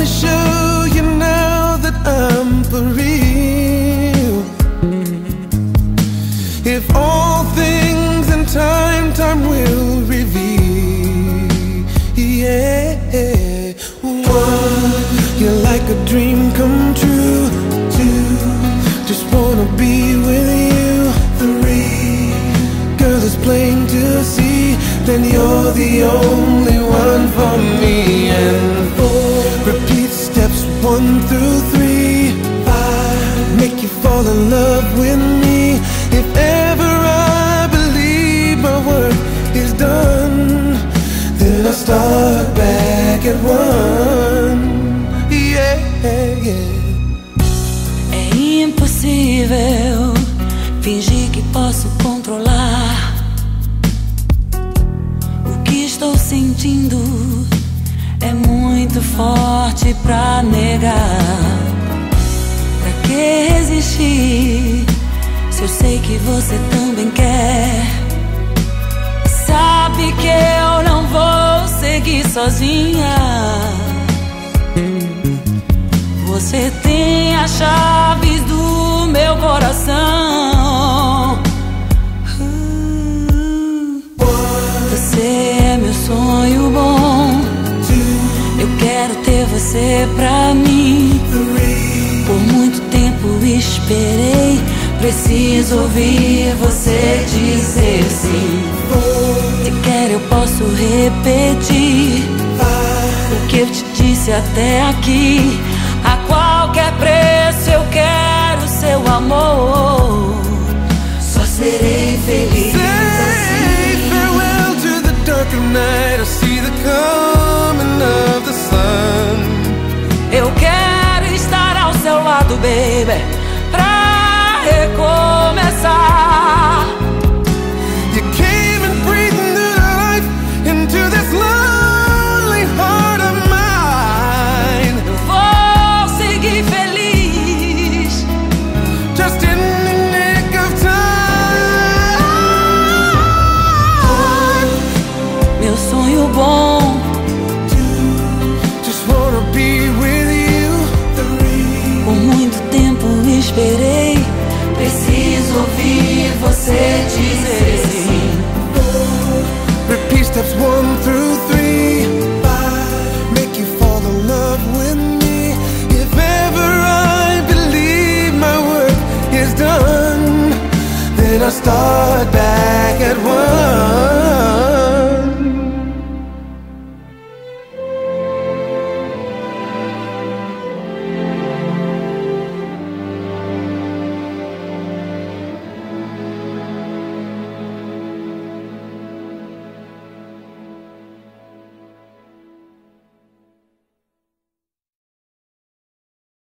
show you now that I'm for real. If all things in time, time will reveal. Yeah. One, you're like a dream come true. Two, just wanna be with you. Three, girl, it's plain to see, then you're the only one for me. And four, repeat steps 1 through 3. 5, make you fall in love with me. If ever I believe my work is done, then I start back at 1. Yeah, yeah. É impossível fingir que posso controlar o que estou sentindo. É muito forte pra negar. Pra que resistir se eu sei que você também quer? Sabe que eu não vou seguir sozinha. Você tem as chaves do meu coração. Você é meu sonho bom. Eu quero ter você pra mim. Por muito tempo esperei, preciso ouvir você dizer sim. Se quer eu posso repetir o que eu te disse até aqui. A qualquer preço eu quero seu amor. Só serei feliz assim. Say farewell to the dark of night. I see the coming of